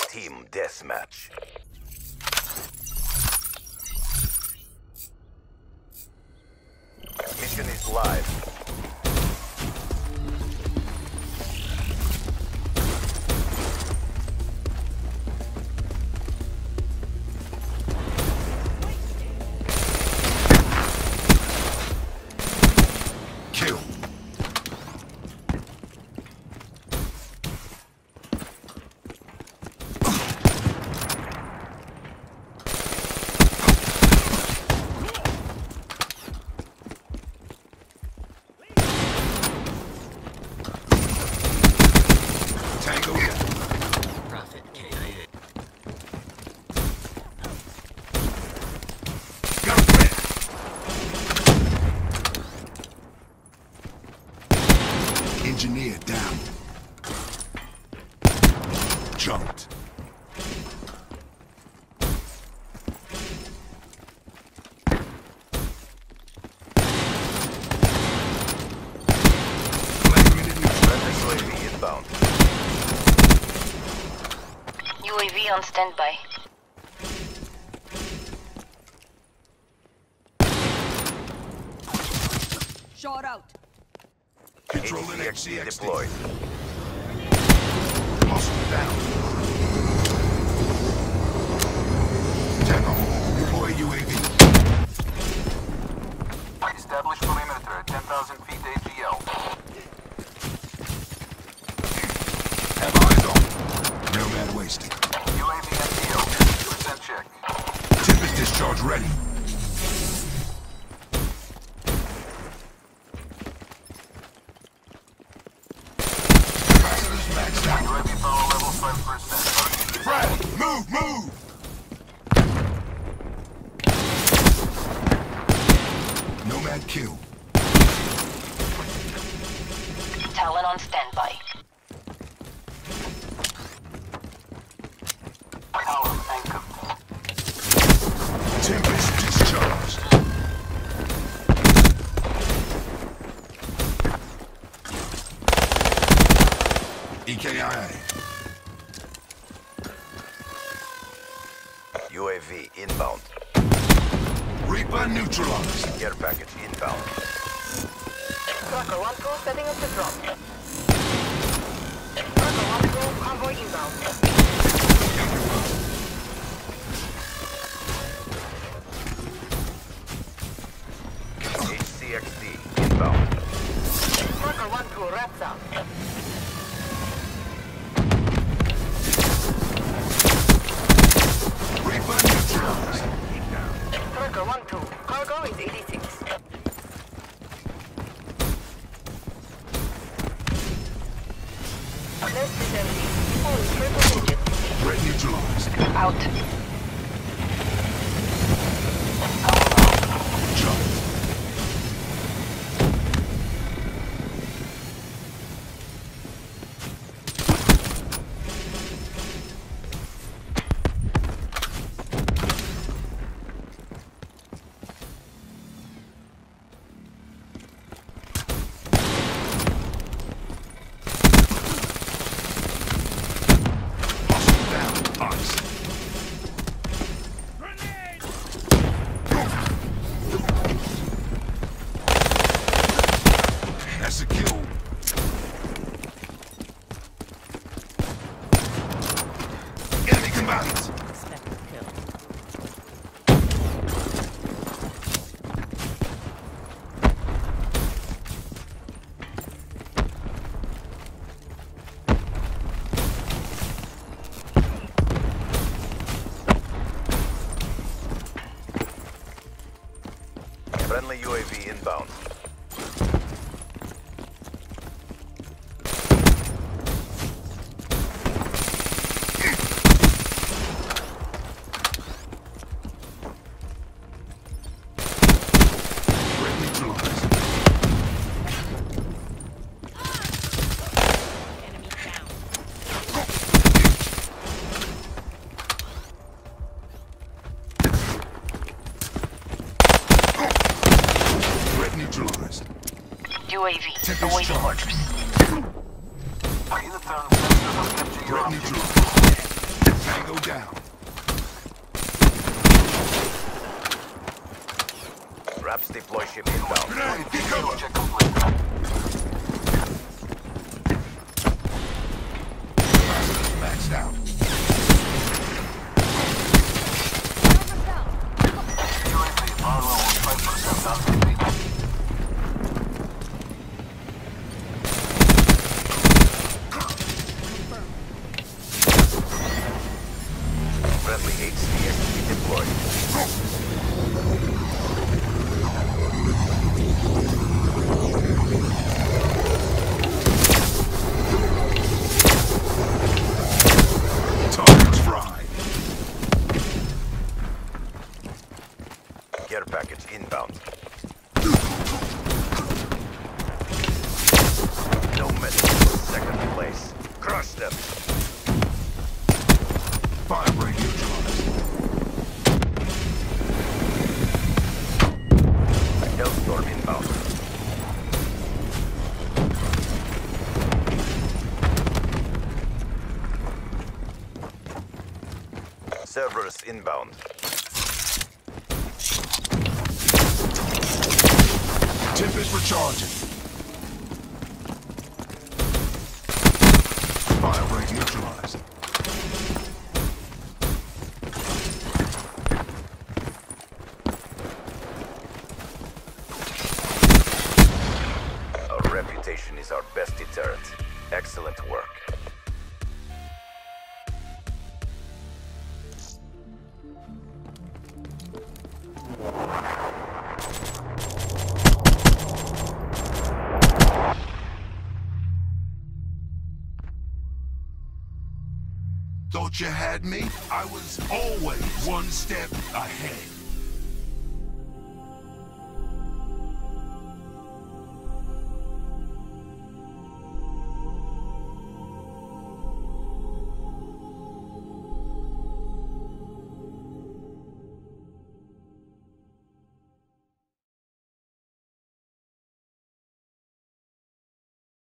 Team deathmatch. Mission is live. Engineer down. Jumped. UAV inbound. UAV on standby. Shot out. Controlling HCXD XCXD. deployed. Muscle down. Tango. Deploy UAV. Establish perimeter at 10,000 feet AGL. Have eyes on. Nomad wasting. UAV MTO, 50% check. Tempest discharge ready. Capacitors maxed out. UAV power level 5%. Fred, move! Nomad kill. Talon on standby. Power anchored. Tempest discharged. EKIA. UAV inbound. Reaper neutralized. Care package inbound. Tracker 1-2 setting up the drop. Tracker 1-2 convoy inbound. HCXD inbound. Tracker 1-2 wraps up. Reaper neutralized. Tracker 1-2. Cargo is 86. Nest is empty. Only triple digits. Threat neutralized. Out. Jumped. That's a kill. Enemy combatants. Friendly UAV inbound. Threat neutralized. Threat neutralized. UAV awaiting orders. Be the turn sensors will capture your Threat objective. neutralized. Tango down. Raps deploy ship inbound. Grenade, get cover. Check complete. Maxed out. UAV, power level 5% thousand feet. Friendly HCXD deployed. Targets fried. Care package inbound. No medic. Second place. Crush them. Fire break neutralized. Hellstorm inbound. Cerberus inbound. Tempest recharging. Fire break neutralized. Our reputation is our best deterrent. Excellent work. Thought you had me? I was always one step ahead.